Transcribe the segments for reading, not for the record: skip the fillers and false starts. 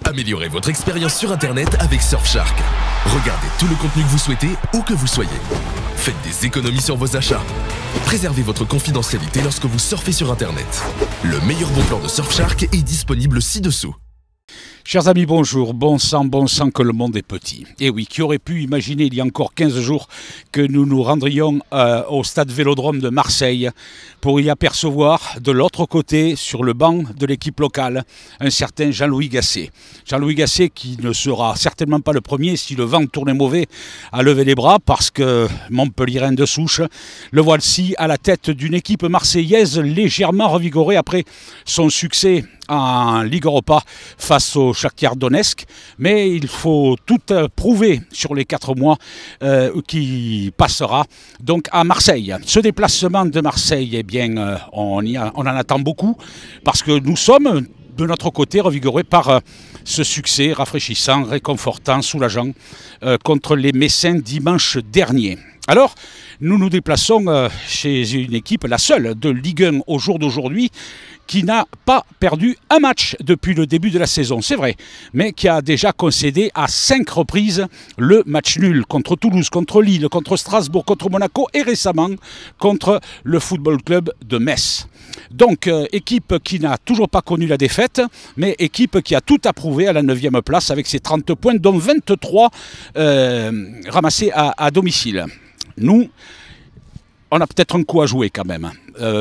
Améliorez votre expérience sur Internet avec Surfshark. Regardez tout le contenu que vous souhaitez, où que vous soyez. Faites des économies sur vos achats. Préservez votre confidentialité lorsque vous surfez sur Internet. Le meilleur bon plan de Surfshark est disponible ci-dessous. Chers amis, bonjour. Bon sang que le monde est petit. Et oui, qui aurait pu imaginer il y a encore 15 jours que nous nous rendrions au stade Vélodrome de Marseille pour y apercevoir de l'autre côté, sur le banc de l'équipe locale, un certain Jean-Louis Gasset. Jean-Louis Gasset qui ne sera certainement pas le premier, si le vent tournait mauvais, à lever les bras, parce que Montpellierin de souche, le voici à la tête d'une équipe marseillaise légèrement revigorée après son succès en Ligue Europa face au Shakhtar Donetsk, mais il faut tout prouver sur les 4 mois qui passera donc à Marseille. Ce déplacement de Marseille, eh bien, on en attend beaucoup, parce que nous sommes de notre côté revigorés par ce succès rafraîchissant, réconfortant, soulageant contre les Messins dimanche dernier. Alors, nous nous déplaçons chez une équipe, la seule de Ligue 1 au jour d'aujourd'hui, qui n'a pas perdu un match depuis le début de la saison, c'est vrai, mais qui a déjà concédé à 5 reprises le match nul contre Toulouse, contre Lille, contre Strasbourg, contre Monaco et récemment contre le Football Club de Metz. Donc, équipe qui n'a toujours pas connu la défaite, mais équipe qui a tout approuvé à la 9e place avec ses 30 points, dont 23 ramassés à domicile. Nous, on a peut-être un coup à jouer quand même,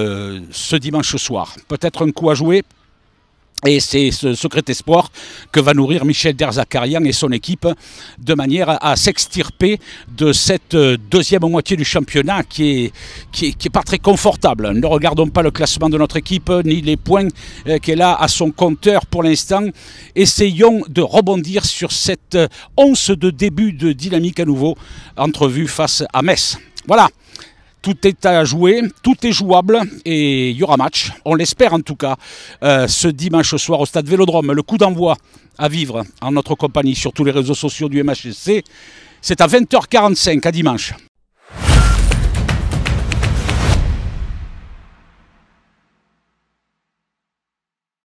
ce dimanche soir. Peut-être un coup à jouer, et c'est ce secret espoir que va nourrir Michel Derzakarian et son équipe, de manière à s'extirper de cette deuxième moitié du championnat qui est pas très confortable. Ne regardons pas le classement de notre équipe, ni les points qu'elle a à son compteur pour l'instant. Essayons de rebondir sur cette once de début de dynamique à nouveau entrevue face à Metz. Voilà. Tout est à jouer, tout est jouable et il y aura match, on l'espère en tout cas, ce dimanche soir au stade Vélodrome. Le coup d'envoi à vivre en notre compagnie sur tous les réseaux sociaux du MHSC, c'est à 20h45 à dimanche.